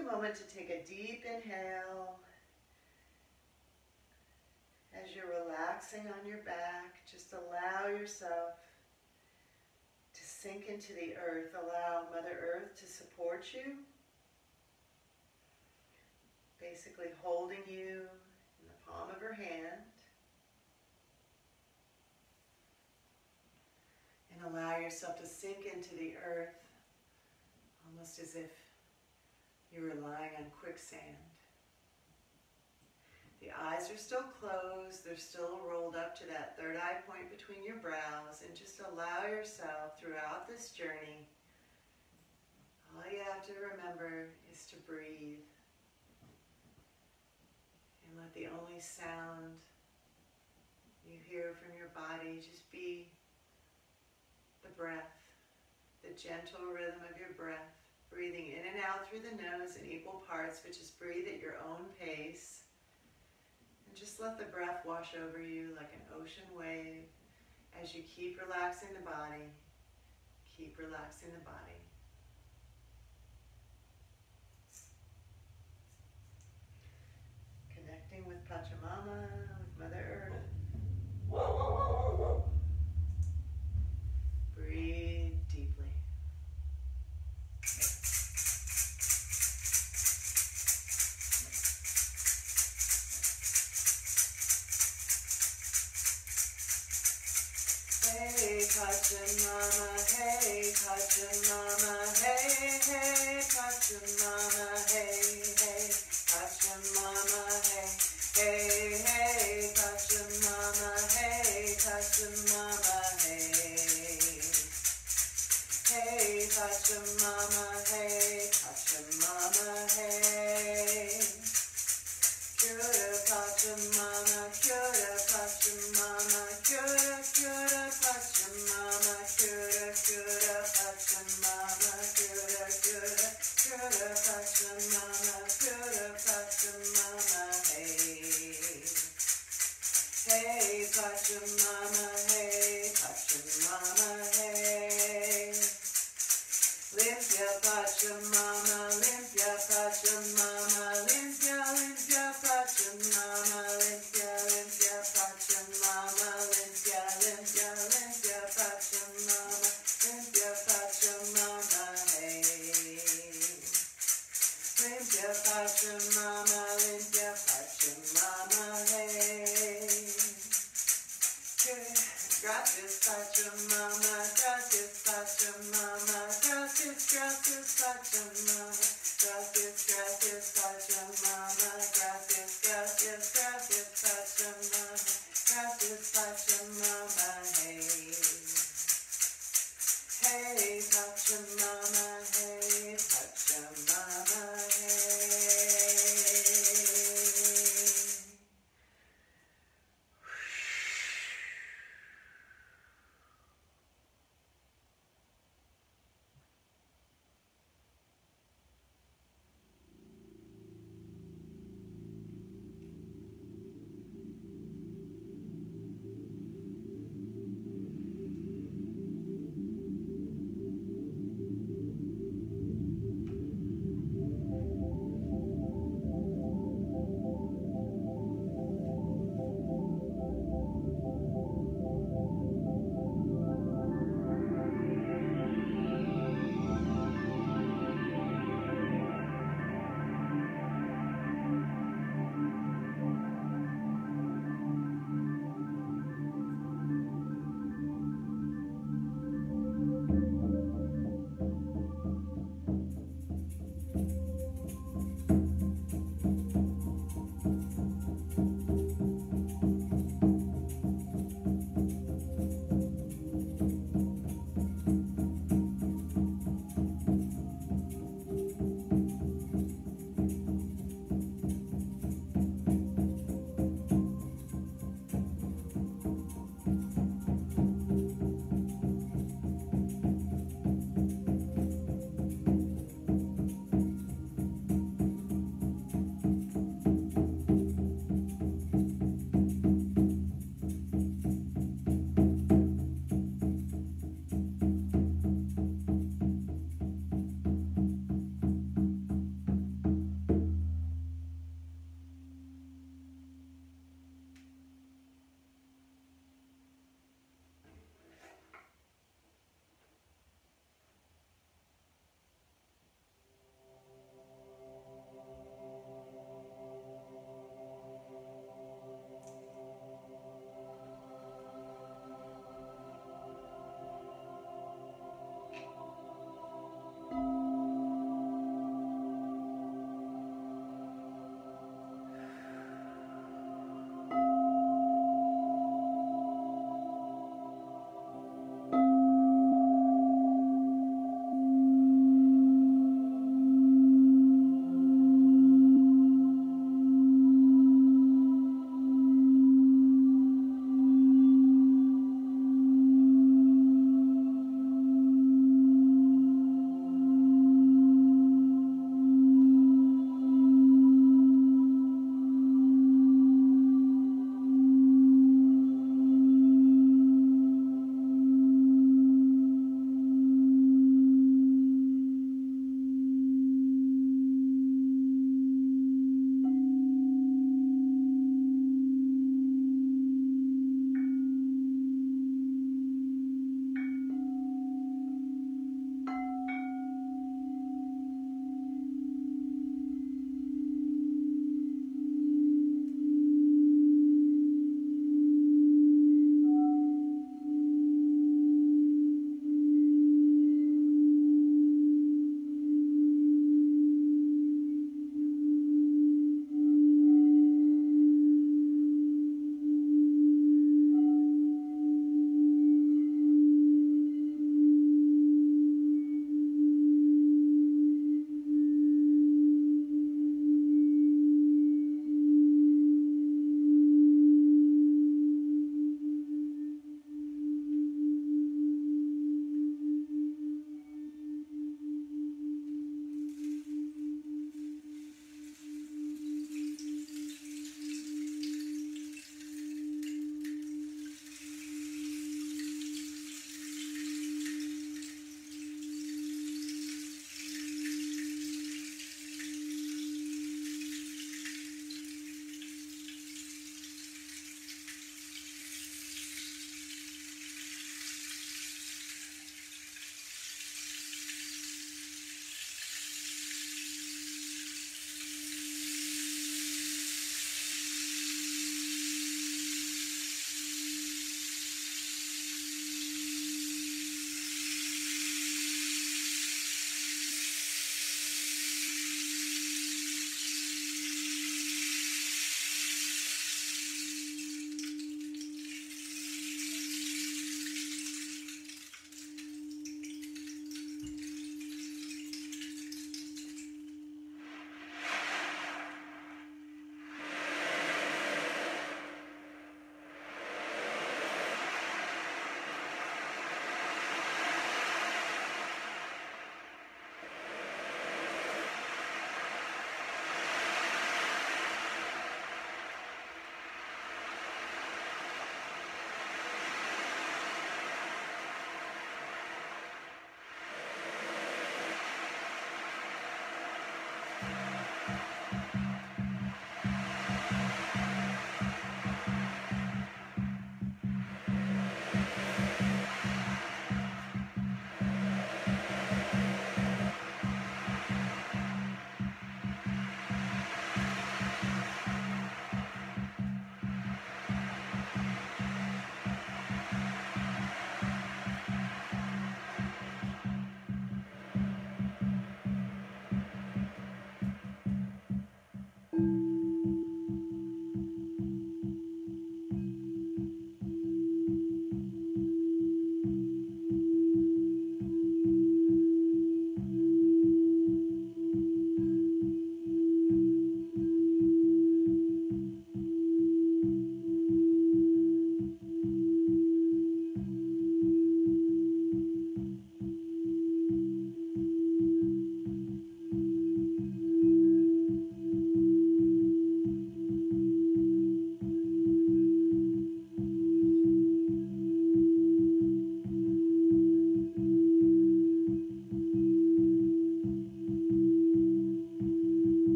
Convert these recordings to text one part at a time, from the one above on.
a moment to take a deep inhale. As you're relaxing on your back, just allow yourself to sink into the earth. Allow Mother Earth to support you, basically holding you in the palm of her hand. And allow yourself to sink into the earth, almost as if you were lying on quicksand. The eyes are still closed, they're still rolled up to that third eye point between your brows, and just allow yourself throughout this journey, all you have to remember is to breathe. And let the only sound you hear from your body just be the breath, the gentle rhythm of your breath, breathing in and out through the nose in equal parts, but just breathe at your own pace. And just let the breath wash over you like an ocean wave as you keep relaxing the body, keep relaxing the body. Connecting with Pachamama, with Mother Earth. Breathe deeply. Hey, Pachamama, hey, Pachamama, hey, hey, Pachamama, hey, hey, Pachamama, hey, hey, hey, Pachamama, hey, Pachamama, hey, hey, Pachamama, hey, Pachamama, hey. Kyora Pachamama, Kyora Pachamama, Kyora, Kyora Pachamama, Kyora, Kyora Pachamama, Kyora, Kyora, Kyora Pachamama, Kyora Pachamama, hey. Hey Pachamama, hey Pachamama, hey. Limpia Pachamama, Limpia Pachamama, Limpia, Limpia Pachamama, Limpia, Limpia Pachamama, Limpia, Limpia, Limpia Pachamama, Limpia Pachamama, hey. Limpia Pachamama, Limpia Pachamama, hey. Gracias Pachamama, gracias Pachamama, gracias, gracias Pachamama, gracias, gracias Pachamama, gracias, gracias, gracias Pachamama, gracias Pachamama, hey. Hey Pachamama, hey Pachamama, hey.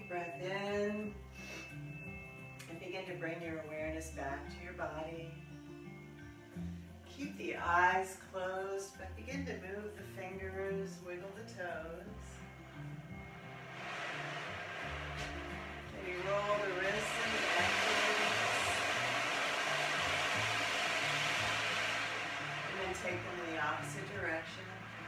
Deep breath in. And begin to bring your awareness back to your body. Keep the eyes closed, but begin to move the fingers, wiggle the toes. Maybe roll the wrists and the ankles. And then take them in the opposite direction.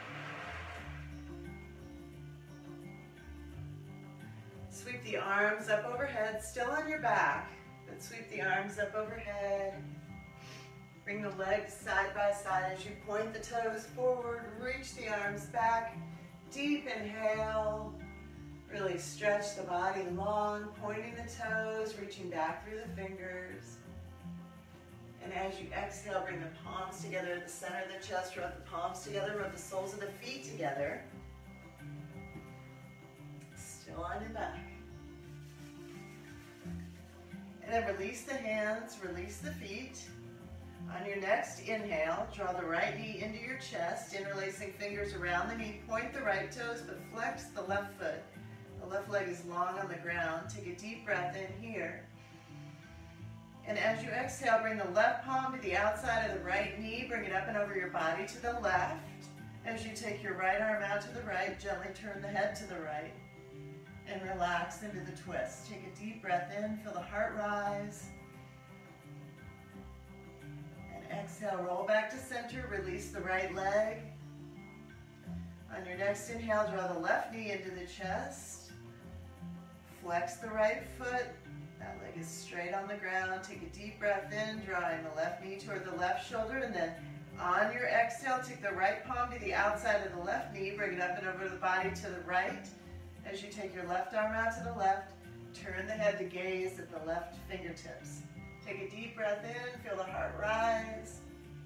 Sweep the arms up overhead, still on your back, but sweep the arms up overhead. Bring the legs side by side as you point the toes forward, reach the arms back. Deep inhale, really stretch the body long, pointing the toes, reaching back through the fingers. And as you exhale, bring the palms together at the center of the chest, rub the palms together, rub the soles of the feet together. Still on your back. And then release the hands, release the feet. On your next inhale, draw the right knee into your chest, interlacing fingers around the knee. Point the right toes, but flex the left foot. The left leg is long on the ground. Take a deep breath in here. And as you exhale, bring the left palm to the outside of the right knee. Bring it up and over your body to the left. As you take your right arm out to the right, gently turn the head to the right. And relax into the twist. Take a deep breath in, feel the heart rise. And exhale, roll back to center, release the right leg. On your next inhale, draw the left knee into the chest. Flex the right foot. That leg is straight on the ground. Take a deep breath in, drawing the left knee toward the left shoulder, and then on your exhale, take the right palm to the outside of the left knee, bring it up and over the body to the right. As you take your left arm out to the left, turn the head to gaze at the left fingertips. Take a deep breath in, feel the heart rise.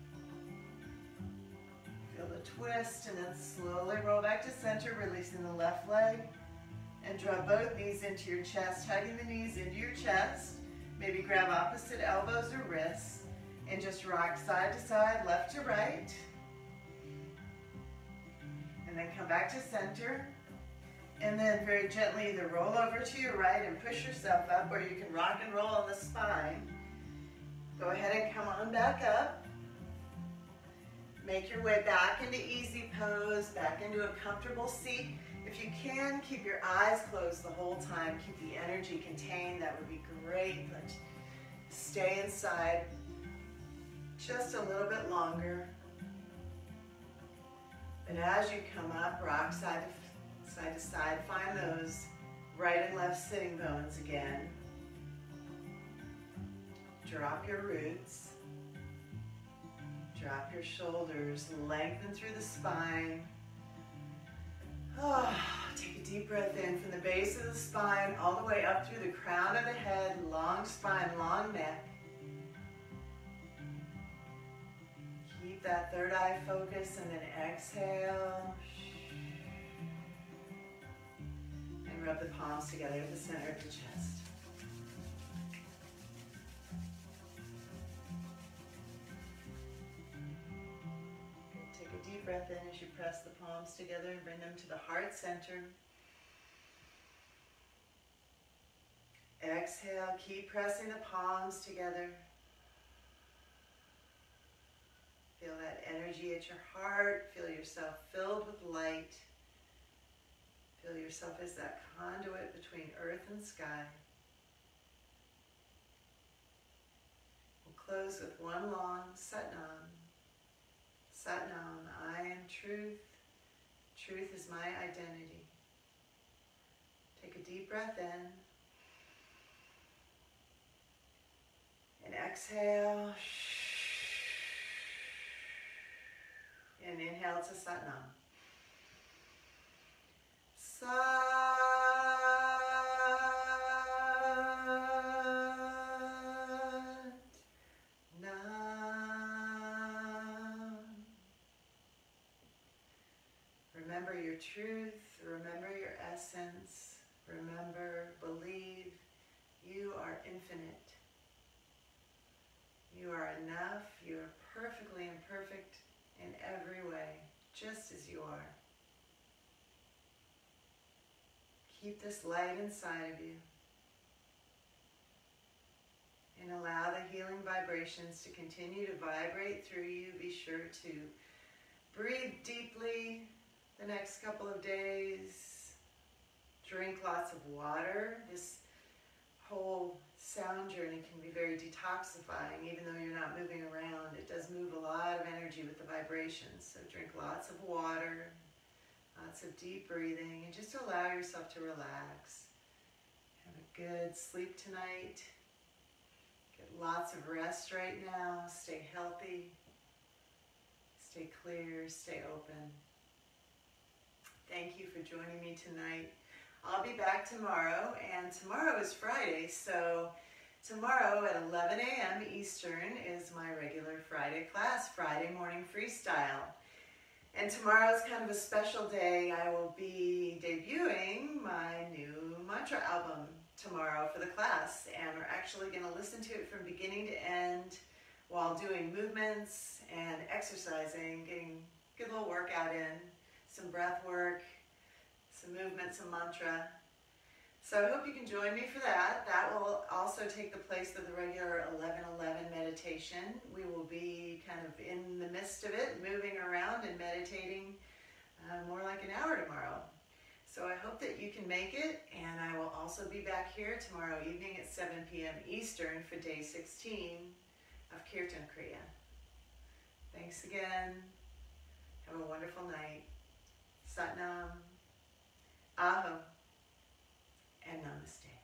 Feel the twist, and then slowly roll back to center, releasing the left leg. And draw both knees into your chest, hugging the knees into your chest. Maybe grab opposite elbows or wrists, and just rock side to side, left to right. And then come back to center. And then very gently either roll over to your right and push yourself up, or you can rock and roll on the spine. Go ahead and come on back up. Make your way back into easy pose, back into a comfortable seat. If you can, keep your eyes closed the whole time. Keep the energy contained. That would be great, but stay inside just a little bit longer. And as you come up, rock side to side, find those right and left sitting bones again. Drop your roots. Drop your shoulders, lengthen through the spine. Oh, take a deep breath in from the base of the spine all the way up through the crown of the head, long spine, long neck. Keep that third eye focus, and then exhale. And rub the palms together at the center of the chest. Take a deep breath in as you press the palms together and bring them to the heart center. Exhale, keep pressing the palms together. Feel that energy at your heart. Feel yourself filled with light. Feel yourself as that conduit between earth and sky. We'll close with one long Satnam. Satnam, I am truth. Truth is my identity. Take a deep breath in. And exhale. And inhale to Satnam. Remember your truth, remember your essence, remember, believe, you are infinite. You are enough, you are perfectly imperfect in every way, just as you are. Keep this light inside of you. And allow the healing vibrations to continue to vibrate through you. Be sure to breathe deeply the next couple of days. Drink lots of water. This whole sound journey can be very detoxifying, even though you're not moving around. It does move a lot of energy with the vibrations. So drink lots of water, lots of deep breathing, and just allow yourself to relax. Have a good sleep tonight. Get lots of rest right now. Stay healthy. Stay clear. Stay open. Thank you for joining me tonight. I'll be back tomorrow, and tomorrow is Friday, so tomorrow at 11 a.m. Eastern is my regular Friday class, Friday Morning Freestyle. And tomorrow is kind of a special day. I will be debuting my new mantra album tomorrow for the class, and we're actually going to listen to it from beginning to end while doing movements and exercising, getting a good little workout in, some breath work, some movement, some mantra. So I hope you can join me for that. That will also take the place of the regular 11:11 meditation. We will be kind of in the midst of it, moving around and meditating more like an hour tomorrow. So I hope that you can make it, and I will also be back here tomorrow evening at 7 p.m. Eastern for day 16 of Kirtan Kriya. Thanks again. Have a wonderful night. Satnam, Aho, and Namaste.